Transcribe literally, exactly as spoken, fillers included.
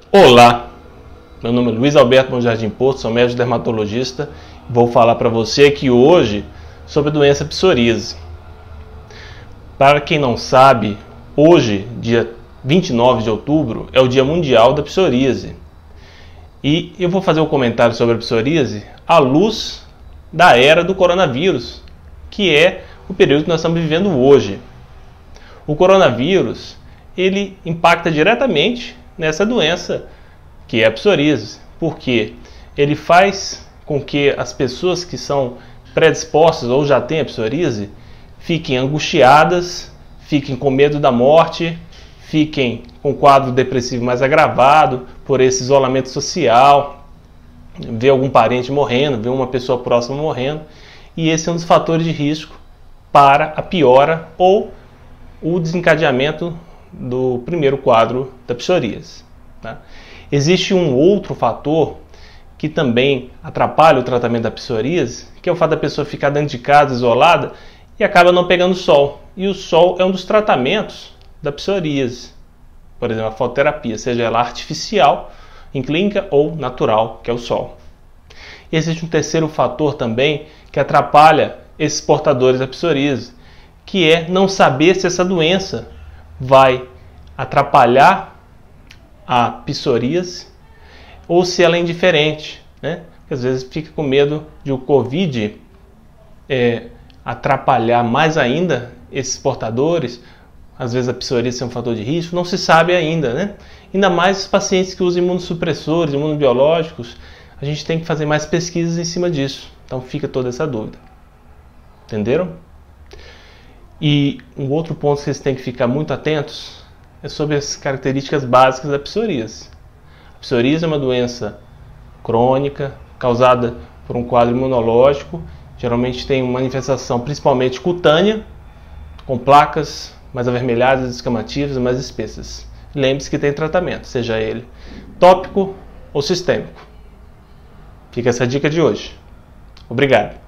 Olá, meu nome é Luiz Alberto Bom Jardim Porto, sou médico dermatologista e vou falar para você aqui hoje sobre a doença psoríase. Para quem não sabe, hoje, dia vinte e nove de outubro, é o Dia Mundial da Psoríase. E eu vou fazer um comentário sobre a psoríase à luz da era do coronavírus, que é o período que nós estamos vivendo hoje. O coronavírus, ele impacta diretamente nessa doença que é a psoríase, porque ele faz com que as pessoas que são predispostas ou já têm a psoríase fiquem angustiadas, fiquem com medo da morte, fiquem com quadro depressivo mais agravado por esse isolamento social, ver algum parente morrendo, ver uma pessoa próxima morrendo, e esse é um dos fatores de risco para a piora ou o desencadeamento do primeiro quadro da psoríase. Tá? Existe um outro fator que também atrapalha o tratamento da psoríase, que é o fato da pessoa ficar dentro de casa, isolada, e acaba não pegando sol. E o sol é um dos tratamentos da psoríase. Por exemplo, a fototerapia, seja ela artificial, em clínica, ou natural, que é o sol. E existe um terceiro fator também que atrapalha esses portadores da psoríase, que é não saber se essa doença vai atrapalhar a psoríase ou se ela é indiferente, né? Porque às vezes fica com medo de o Covid é, atrapalhar mais ainda esses portadores, às vezes a psoríase é um fator de risco, não se sabe ainda, né? Ainda mais os pacientes que usam imunossupressores, imunobiológicos, a gente tem que fazer mais pesquisas em cima disso, então fica toda essa dúvida. Entenderam? E um outro ponto que vocês têm que ficar muito atentos é sobre as características básicas da psoríase. A psoríase é uma doença crônica, causada por um quadro imunológico, geralmente tem uma manifestação principalmente cutânea, com placas mais avermelhadas, escamativas, mais espessas. Lembre-se que tem tratamento, seja ele tópico ou sistêmico. Fica essa dica de hoje. Obrigado.